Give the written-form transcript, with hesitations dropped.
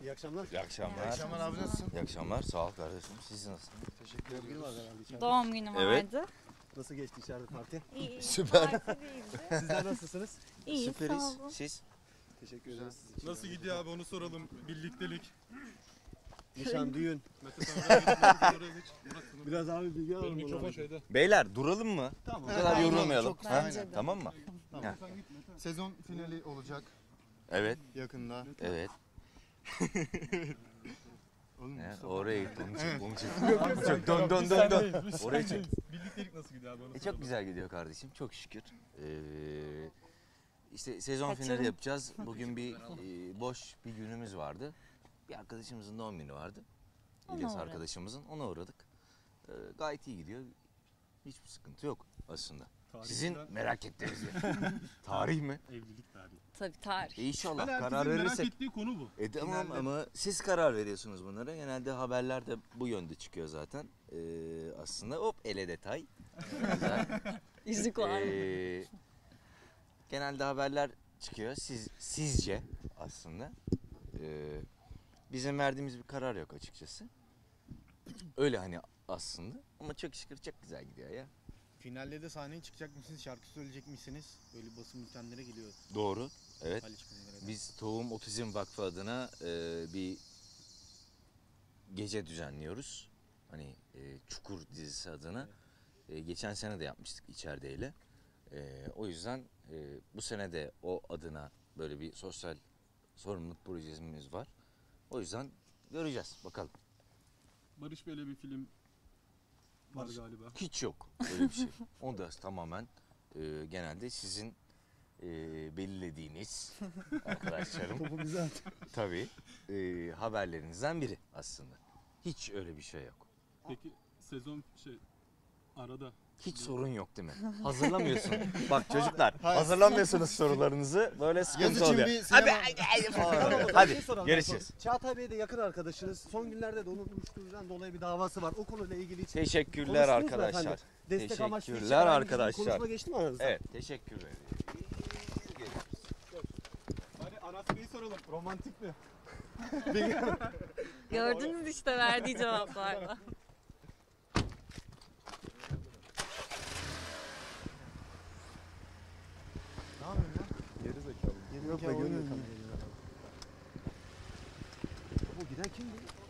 İyi akşamlar. İyi akşamlar. İyi akşamlar abi, nasılsın? İyi akşamlar. Sağ ol kardeşim. Siz nasılsınız? Teşekkür ederim. Bugün var herhalde içeride. Doğum günü Evet. vardı. Nasıl geçti içeride parti? İyi. Süper. Parti değildi. Sizler nasılsınız? İyi, sağ Süperiz. olun. Siz? Teşekkür ederiz. Siz için. Nasıl gidiyor abi onu soralım. Birliktelik. Nişan, düğün. Mete Tanrı'ya geç. Biraz abi bilgi Benim alalım. mikrofon onlardan. şeyde. Beyler duralım mı? Tamam. Bu kadar Aynen, yorulmayalım. çok Ha? Bence de. Tamam mı? Tamam. Sezon finali olacak Evet. yakında. Evet. Oğlum, Ya, Mustafa. oraya git. Onu çek. Dön. Oraya çek. Birliktelik nasıl gidiyor abi onu Çok soralım. güzel gidiyor kardeşim. Çok şükür. İşte sezon Kaçırın. finali yapacağız. Bugün bir boş bir günümüz vardı. Bir arkadaşımızın doğum günü vardı. Ona İlyas uğradık. arkadaşımızın. Ona uğradık. Gayet iyi gidiyor. Hiçbir sıkıntı yok aslında. Sizin merak ettiğiniz tarih mi? Evlilik tarihi. Tabii tarih. İnşallah Hani karar herkesin merak verirsek. ettiği konu bu. Tamam ama siz karar veriyorsunuz bunlara. Genelde haberler de bu yönde çıkıyor zaten. Aslında hop ele detay. Güzel. Yüzük var. Genelde haberler çıkıyor. Sizce aslında bizim verdiğimiz bir karar yok açıkçası. Öyle hani aslında ama çok şükür çok güzel gidiyor ya. Finalde de sahneye çıkacak mısınız? Şarkı söyleyecek misiniz? Böyle basın bültenlere geliyor. Doğru. Evet. Haliç Kızılar'a. Biz Tohum Otizm Vakfı adına bir gece düzenliyoruz. Hani Çukur dizisi adına. Geçen sene de yapmıştık içerideyle. O yüzden bu sene de o adına böyle bir sosyal sorumluluk projemiz var. O yüzden göreceğiz bakalım. Barış Bey'le bir film var galiba. Hiç yok öyle bir şey. O da tamamen genelde sizin belirlediğiniz arkadaşlarım. Topu bize at. Tabii haberlerinizden biri aslında. Hiç öyle bir şey yok. Peki sezon arada. Hiç sorun yok değil mi? Hazırlamıyorsun. Bak çocuklar hazırlamıyorsunuz sorularınızı. Böyle Yaz sıkıntı için oluyor. bir Hadi sinema... Tamam, o zaman hadi bir şey soralım. görüşürüz. Çağatay Bey de yakın arkadaşınız. Son günlerde de onun uyuşturucudan dolayı bir davası var. O konuyla ilgili hiç Teşekkürler konuştunuz mu arkadaşlar. efendim? Destek amaçlı hiç Teşekkürler herhangi bir arkadaşlar. konuşma geçti mi aranızda? Evet teşekkürler. Hadi Aras Bey'i soralım. Romantik mi? Gördünüz işte verdiği cevaplarla. Ne yapıyorsun lan? Geri zekalı. Yok be oynuyor. görmüyor kamerayı. Bu giden kimdi?